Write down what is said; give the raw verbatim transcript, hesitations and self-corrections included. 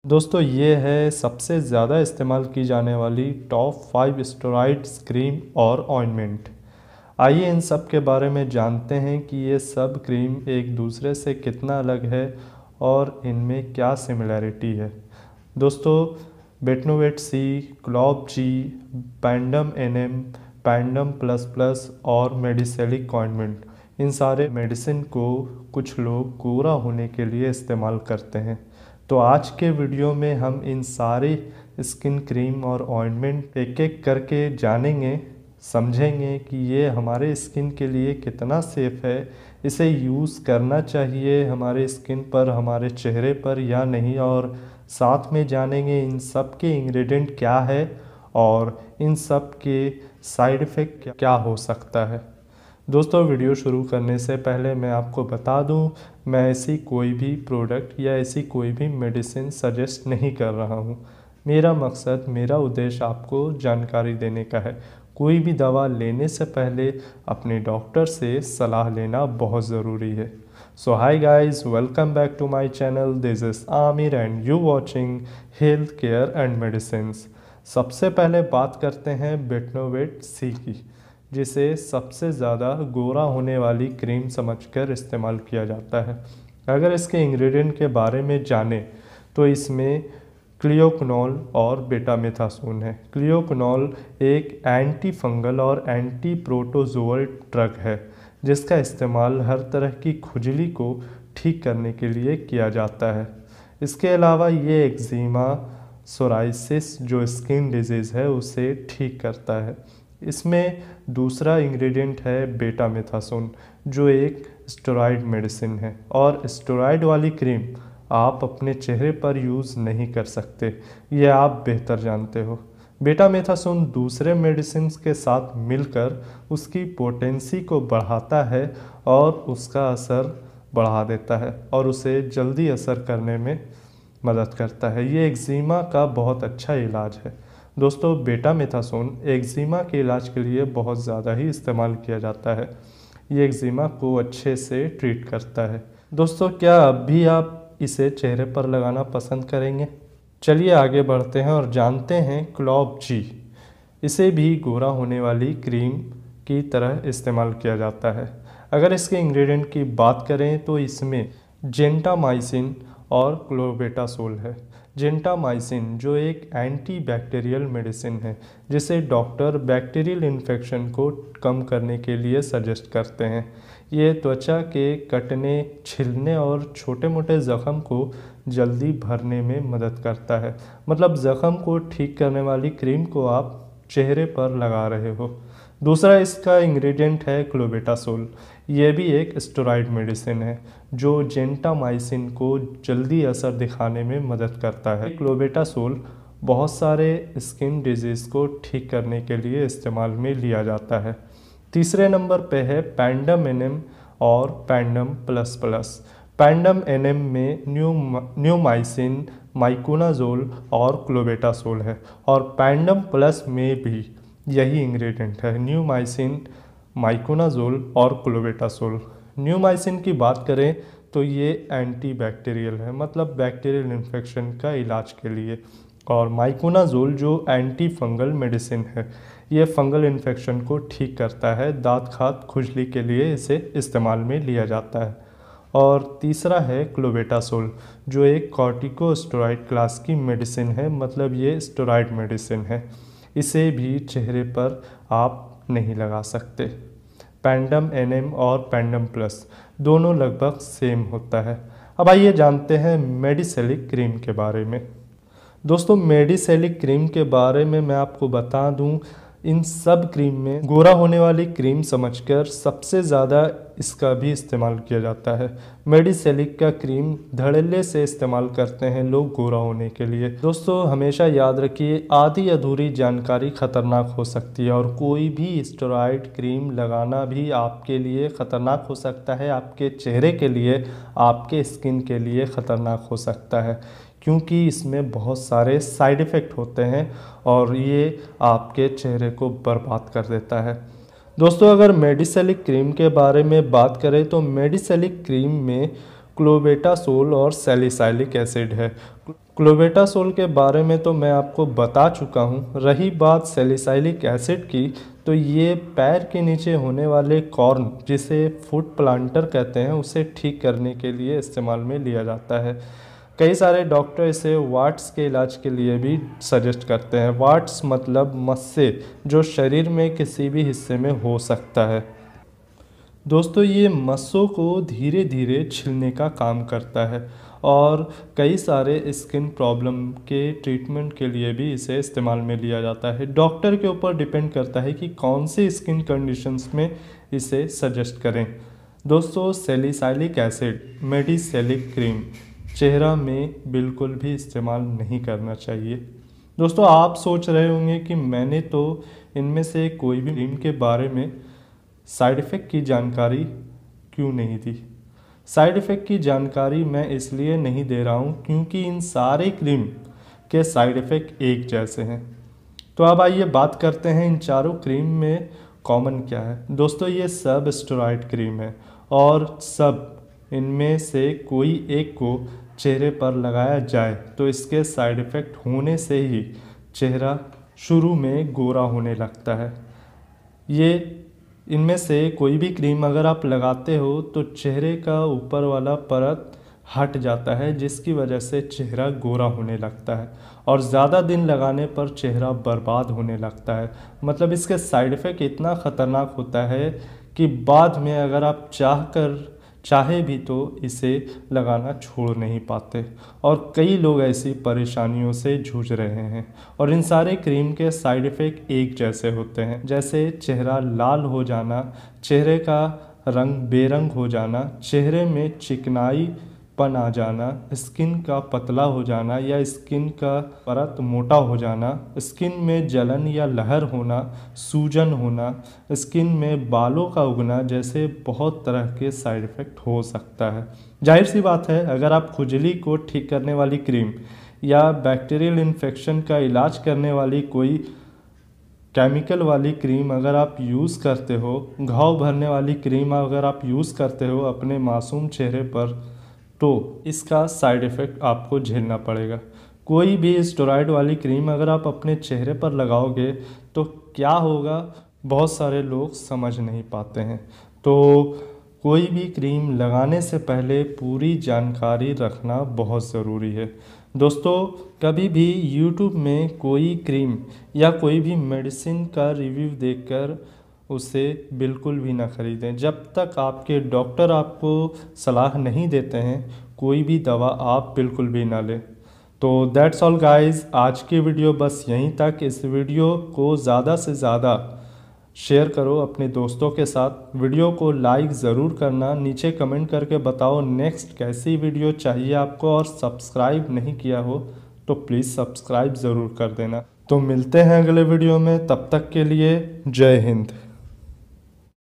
दोस्तों ये है सबसे ज़्यादा इस्तेमाल की जाने वाली टॉप फाइव स्टेरॉइड्स क्रीम और ऑइंटमेंट। आइए इन सब के बारे में जानते हैं कि ये सब क्रीम एक दूसरे से कितना अलग है और इनमें क्या सिमिलैरिटी है। दोस्तों Betnovate C, Clob G, Panderm NM, Panderm plus plus और मेडिसेलिक ऑइंटमेंट, इन सारे मेडिसिन को कुछ लोग गोरा होने के लिए इस्तेमाल करते हैं। तो आज के वीडियो में हम इन सारे स्किन क्रीम और ऑइंटमेंट एक एक करके जानेंगे, समझेंगे कि ये हमारे स्किन के लिए कितना सेफ़ है, इसे यूज़ करना चाहिए हमारे स्किन पर, हमारे चेहरे पर या नहीं, और साथ में जानेंगे इन सब के इंग्रेडिएंट क्या है और इन सब के साइड इफ़ेक्ट क्या हो सकता है। दोस्तों वीडियो शुरू करने से पहले मैं आपको बता दूं, मैं ऐसी कोई भी प्रोडक्ट या ऐसी कोई भी मेडिसिन सजेस्ट नहीं कर रहा हूं। मेरा मकसद, मेरा उद्देश्य आपको जानकारी देने का है। कोई भी दवा लेने से पहले अपने डॉक्टर से सलाह लेना बहुत ज़रूरी है। So hi guys, welcome back to my channel. This is Aamir and you watching health care and medicines. सबसे पहले बात करते हैं बेटनोवेट सी की, जिसे सबसे ज़्यादा गोरा होने वाली क्रीम समझकर इस्तेमाल किया जाता है। अगर इसके इंग्रेडिएंट के बारे में जानें तो इसमें क्लियोक्नोल और बेटामेथासोन है। क्लियोक्नोल एक एंटी फंगल और एंटी प्रोटोजोअल ड्रग है, जिसका इस्तेमाल हर तरह की खुजली को ठीक करने के लिए किया जाता है। इसके अलावा ये एक्जिमा, सोराइसिस जो स्किन डिजीज़ है उसे ठीक करता है। इसमें दूसरा इंग्रेडिएंट है बेटामेथासोन, जो एक स्टेरॉइड मेडिसिन है, और स्टेरॉइड वाली क्रीम आप अपने चेहरे पर यूज़ नहीं कर सकते, ये आप बेहतर जानते हो। बेटामेथासोन दूसरे मेडिसिन के साथ मिलकर उसकी पोटेंसी को बढ़ाता है और उसका असर बढ़ा देता है और उसे जल्दी असर करने में मदद करता है। ये एक्जिमा का बहुत अच्छा इलाज है। दोस्तों बेटामेथासोन एक्जिमा के इलाज के लिए बहुत ज़्यादा ही इस्तेमाल किया जाता है। ये एक्जिमा को अच्छे से ट्रीट करता है। दोस्तों क्या अब भी आप इसे चेहरे पर लगाना पसंद करेंगे? चलिए आगे बढ़ते हैं और जानते हैं क्लॉब जी। इसे भी गोरा होने वाली क्रीम की तरह इस्तेमाल किया जाता है। अगर इसके इंग्रेडिएंट की बात करें तो इसमें जेंटामाइसिन और क्लोबेटासोल है। जेंटामाइसिन जो एक एंटी बैक्टीरियल मेडिसिन है, जिसे डॉक्टर बैक्टीरियल इन्फेक्शन को कम करने के लिए सजेस्ट करते हैं। ये त्वचा के कटने, छिलने और छोटे मोटे ज़ख़म को जल्दी भरने में मदद करता है। मतलब ज़ख़म को ठीक करने वाली क्रीम को आप चेहरे पर लगा रहे हो। दूसरा इसका इंग्रेडिएंट है क्लोबेटासोल। ये भी एक स्टेरॉइड मेडिसिन है जो जेंटामाइसिन को जल्दी असर दिखाने में मदद करता है। क्लोबेटासोल बहुत सारे स्किन डिजीज़ को ठीक करने के लिए इस्तेमाल में लिया जाता है। तीसरे नंबर पे है पैंडम एनएम और Panderm plus plus. Panderm NM में न्यू न्यूमाइसिन, माइकोनाजोल और क्लोबेटासोल है, और पैंडम प्लस में भी यही इंग्रेडिएंट है, न्यूमाइसिन, माइकोनाजोल और क्लोबेटासोल। न्यूमाइसिन की बात करें तो ये एंटी बैक्टीरियल है, मतलब बैक्टीरियल इन्फेक्शन का इलाज के लिए, और माइकोनाजोल जो एंटी फंगल मेडिसिन है, ये फंगल इन्फेक्शन को ठीक करता है। दांत खात खुजली के लिए इसे इस्तेमाल में लिया जाता है। और तीसरा है क्लोबेटासोल, जो एक कॉर्टिकोस्टेरॉइड क्लास की मेडिसिन है, मतलब ये स्टेरॉइड मेडिसिन है। इसे भी चेहरे पर आप नहीं लगा सकते। पैंडम एनएम और पैंडम प्लस दोनों लगभग सेम होता है। अब आइए जानते हैं मेडिसेलिक क्रीम के बारे में। दोस्तों मेडिसेलिक क्रीम के बारे में मैं आपको बता दूं, इन सब क्रीम में गोरा होने वाली क्रीम समझकर सबसे ज़्यादा इसका भी इस्तेमाल किया जाता है। मेडिसेलिक का क्रीम धड़ल्ले से इस्तेमाल करते हैं लोग गोरा होने के लिए। दोस्तों हमेशा याद रखिए, आधी अधूरी जानकारी ख़तरनाक हो सकती है, और कोई भी स्टेरॉइड क्रीम लगाना भी आपके लिए ख़तरनाक हो सकता है, आपके चेहरे के लिए, आपके स्किन के लिए ख़तरनाक हो सकता है, क्योंकि इसमें बहुत सारे साइड इफ़ेक्ट होते हैं और ये आपके चेहरे को बर्बाद कर देता है। दोस्तों अगर मेडिसेलिक क्रीम के बारे में बात करें तो मेडिसेलिक क्रीम में क्लोबेटासोल और सैलिसाइलिक एसिड है। क्लोबेटासोल के बारे में तो मैं आपको बता चुका हूँ। रही बात सैलिसाइलिक एसिड की, तो ये पैर के नीचे होने वाले कॉर्न, जिसे फुट प्लांटर कहते हैं, उसे ठीक करने के लिए इस्तेमाल में लिया जाता है। कई सारे डॉक्टर इसे वाट्स के इलाज के लिए भी सजेस्ट करते हैं। वाट्स मतलब मस्से, जो शरीर में किसी भी हिस्से में हो सकता है। दोस्तों, ये मस्सों को धीरे धीरे छिलने का काम करता है और कई सारे स्किन प्रॉब्लम के ट्रीटमेंट के लिए भी इसे इस्तेमाल में लिया जाता है। डॉक्टर के ऊपर डिपेंड करता है कि कौन से स्किन कंडीशंस में इसे सजेस्ट करें। दोस्तों, सैलिसाइलिक एसिड मेडिसैलिक क्रीम चेहरा में बिल्कुल भी इस्तेमाल नहीं करना चाहिए। दोस्तों, आप सोच रहे होंगे कि मैंने तो इनमें से कोई भी क्रीम के बारे में साइड इफ़ेक्ट की जानकारी क्यों नहीं दी। साइड इफ़ेक्ट की जानकारी मैं इसलिए नहीं दे रहा हूँ क्योंकि इन सारे क्रीम के साइड इफ़ेक्ट एक जैसे हैं। तो अब आइए बात करते हैं इन चारों क्रीम में कॉमन क्या है। दोस्तों, ये सब स्टेरॉइड क्रीम है और सब इनमें से कोई एक को चेहरे पर लगाया जाए तो इसके साइड इफ़ेक्ट होने से ही चेहरा शुरू में गोरा होने लगता है। ये इनमें से कोई भी क्रीम अगर आप लगाते हो तो चेहरे का ऊपर वाला परत हट जाता है, जिसकी वजह से चेहरा गोरा होने लगता है और ज़्यादा दिन लगाने पर चेहरा बर्बाद होने लगता है। मतलब इसके साइड इफ़ेक्ट इतना ख़तरनाक होता है कि बाद में अगर आप चाह कर चाहे भी तो इसे लगाना छोड़ नहीं पाते और कई लोग ऐसी परेशानियों से जूझ रहे हैं। और इन सारे क्रीम के साइड इफ़ेक्ट एक जैसे होते हैं, जैसे चेहरा लाल हो जाना, चेहरे का रंग बेरंग हो जाना, चेहरे में चिकनाई पन आ जाना, स्किन का पतला हो जाना या स्किन का परत मोटा हो जाना, स्किन में जलन या लहर होना, सूजन होना, स्किन में बालों का उगना, जैसे बहुत तरह के साइड इफ़ेक्ट हो सकता है। जाहिर सी बात है, अगर आप खुजली को ठीक करने वाली क्रीम या बैक्टीरियल इन्फेक्शन का इलाज करने वाली कोई केमिकल वाली क्रीम अगर आप यूज़ करते हो, घाव भरने वाली क्रीम अगर आप यूज़ करते हो अपने मासूम चेहरे पर, तो इसका साइड इफ़ेक्ट आपको झेलना पड़ेगा। कोई भी स्टेरॉइड वाली क्रीम अगर आप अपने चेहरे पर लगाओगे तो क्या होगा, बहुत सारे लोग समझ नहीं पाते हैं। तो कोई भी क्रीम लगाने से पहले पूरी जानकारी रखना बहुत ज़रूरी है। दोस्तों, कभी भी यूट्यूब में कोई क्रीम या कोई भी मेडिसिन का रिव्यू देखकर उसे बिल्कुल भी ना खरीदें। जब तक आपके डॉक्टर आपको सलाह नहीं देते हैं, कोई भी दवा आप बिल्कुल भी ना लें। तो दैट्स ऑल गाइस, आज की वीडियो बस यहीं तक। इस वीडियो को ज़्यादा से ज़्यादा शेयर करो अपने दोस्तों के साथ। वीडियो को लाइक ज़रूर करना, नीचे कमेंट करके बताओ नेक्स्ट कैसी वीडियो चाहिए आपको, और सब्सक्राइब नहीं किया हो तो प्लीज़ सब्सक्राइब ज़रूर कर देना। तो मिलते हैं अगले वीडियो में, तब तक के लिए जय हिंद।